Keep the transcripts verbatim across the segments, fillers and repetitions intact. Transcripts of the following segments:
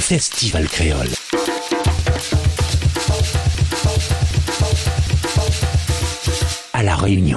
Festival Créole. À La Réunion.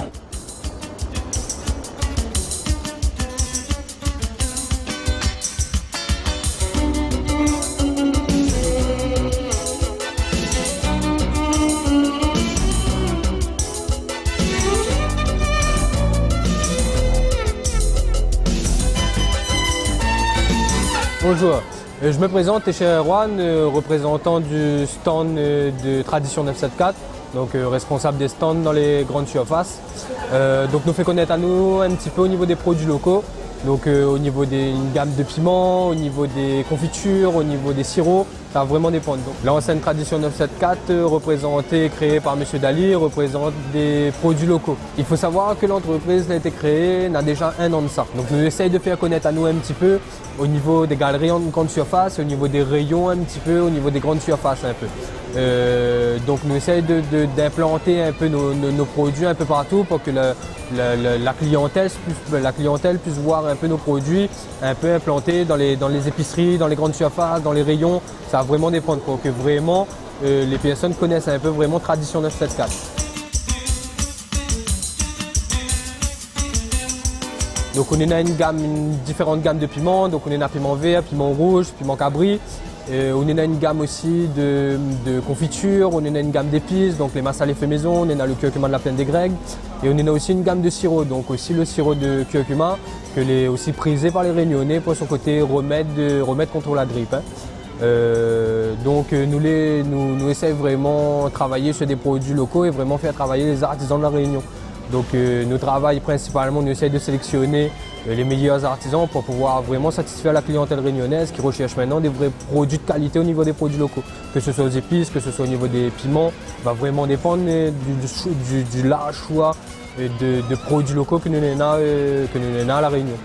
Bonjour, je me présente, Téché Erwan, représentant du stand de Tradition neuf cent soixante-quatorze, donc responsable des stands dans les grandes surfaces. Euh, donc nous fait connaître à nous un petit peu au niveau des produits locaux, donc euh, au niveau des une gamme de piments, au niveau des confitures, au niveau des sirops, ça va vraiment dépendre. L'enseigne Tradition neuf cent soixante-quatorze, représentée et créée par Monsieur Dali, représente des produits locaux. Il faut savoir que l'entreprise a été créée, n'a déjà un an de ça. Donc nous essayons de faire connaître à nous un petit peu au niveau des galeries en grande surface, au niveau des rayons un petit peu, au niveau des grandes surfaces un peu. Euh, donc nous essayons d'implanter un peu nos, nos, nos produits un peu partout pour que la, la, la, la, clientèle puisse, la clientèle puisse voir un peu nos produits un peu implantés dans les, dans les épiceries, dans les grandes surfaces, dans les rayons. Ça va vraiment dépendre pour que vraiment euh, les personnes connaissent un peu vraiment Tradition neuf cent soixante-quatorze. Donc on a une gamme, une différente gamme de piments, donc on a un piment vert, piment rouge, piment cabri. Et on a une gamme aussi de, de confitures, on a une gamme d'épices, donc les massalés faits maison, on a le curcuma de la plaine des Grecs. Et on a aussi une gamme de sirop, donc aussi le sirop de curcuma, que est aussi prisé par les Réunionnais pour son côté remède, de, remède contre la grippe. Hein. Euh, donc nous, les, nous, nous essayons vraiment de travailler sur des produits locaux et vraiment faire travailler les artisans de la Réunion. Donc euh, nous travaillons principalement, nous essayons de sélectionner euh, les meilleurs artisans pour pouvoir vraiment satisfaire la clientèle réunionnaise qui recherche maintenant des vrais produits de qualité au niveau des produits locaux. Que ce soit aux épices, que ce soit au niveau des piments, va vraiment dépendre du, du, du, du large choix de, de produits locaux que nous avons euh, à La Réunion.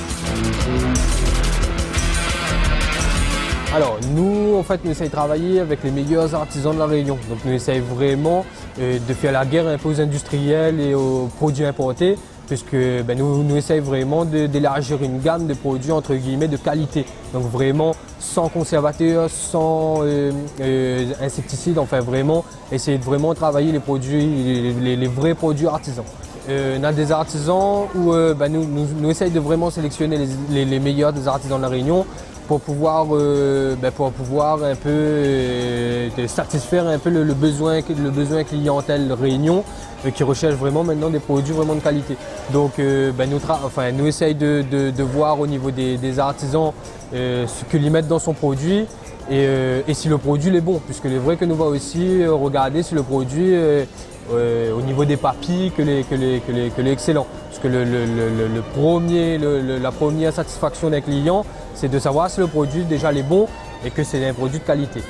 Alors nous, en fait, nous essayons de travailler avec les meilleurs artisans de la Réunion. Donc nous essayons vraiment euh, de faire la guerre un peu aux industriels et aux produits importés, puisque ben, nous, nous essayons vraiment d'élargir une gamme de produits entre guillemets de qualité. Donc vraiment sans conservateurs, sans euh, euh, insecticides, enfin vraiment essayer de vraiment travailler les produits, les, les vrais produits artisans. Euh, on a des artisans où euh, ben, nous, nous, nous essayons de vraiment sélectionner les, les, les meilleurs des artisans de la Réunion, pour pouvoir, euh, ben pour pouvoir un peu euh, satisfaire un peu le, le, besoin, le besoin clientèle Réunion euh, qui recherche vraiment maintenant des produits vraiment de qualité. Donc euh, ben nous, enfin, nous essayons de, de, de voir au niveau des, des artisans euh, ce qu'ils mettent dans son produit et, euh, et si le produit est bon, puisque il est vrai que nous va aussi euh, regarder si le produit euh, euh, au niveau des papilles que les, que les, que les, que les excellents. Parce que le, le, le, le premier, le, la première satisfaction d'un client, c'est de savoir si le produit déjà est bon et que c'est un produit de qualité.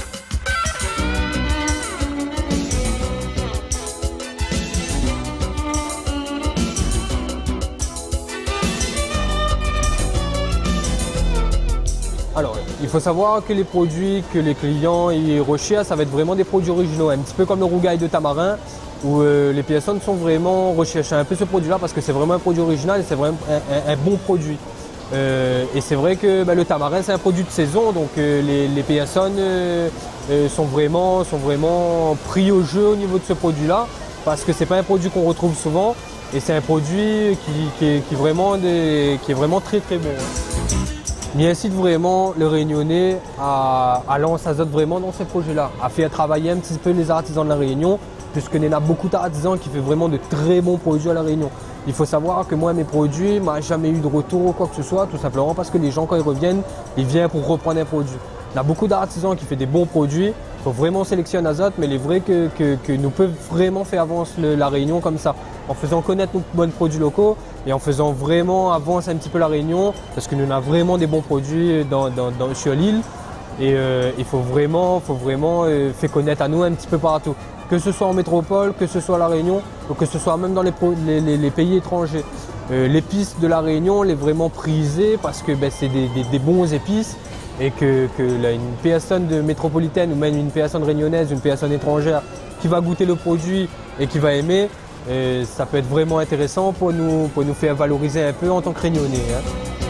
Alors, il faut savoir que les produits que les clients y recherchent, ça va être vraiment des produits originaux, un petit peu comme le rougail de tamarin, où euh, les personnes sont vraiment recherchées un peu ce produit-là parce que c'est vraiment un produit original et c'est vraiment un, un, un bon produit. Euh, et c'est vrai que bah, le tamarin c'est un produit de saison, donc euh, les, les personnes euh, euh, sont, vraiment, sont vraiment pris au jeu au niveau de ce produit-là parce que c'est pas un produit qu'on retrouve souvent et c'est un produit qui, qui, est, qui, est vraiment des, qui est vraiment très très bon. Mais incite vraiment le Réunionnais à, à lancer azote vraiment dans ces projets-là, à faire travailler un petit peu les artisans de la Réunion, puisqu'il y en a beaucoup d'artisans qui font vraiment de très bons produits à la Réunion. Il faut savoir que moi, mes produits, moi, jamais eu de retour ou quoi que ce soit, tout simplement parce que les gens, quand ils reviennent, ils viennent pour reprendre un produit. Il y a beaucoup d'artisans qui font des bons produits, il faut vraiment sélectionner azote, mais il est vrai que, que, que nous pouvons vraiment faire avancer le, la Réunion comme ça, en faisant connaître nos bons produits locaux et en faisant vraiment avancer un petit peu la Réunion, parce que nous avons vraiment des bons produits dans, dans, dans, sur l'île et euh, il faut vraiment, faut vraiment euh, faire connaître à nous un petit peu partout. Que ce soit en métropole, que ce soit à La Réunion, ou que ce soit même dans les, les, les, les pays étrangers. Euh, l'épice de La Réunion, elle est vraiment prisée parce que ben, c'est des, des, des bons épices et que, que là, une personne de métropolitaine ou même une personne réunionnaise, une personne étrangère qui va goûter le produit et qui va aimer, et ça peut être vraiment intéressant pour nous, pour nous faire valoriser un peu en tant que Réunionnais. Hein.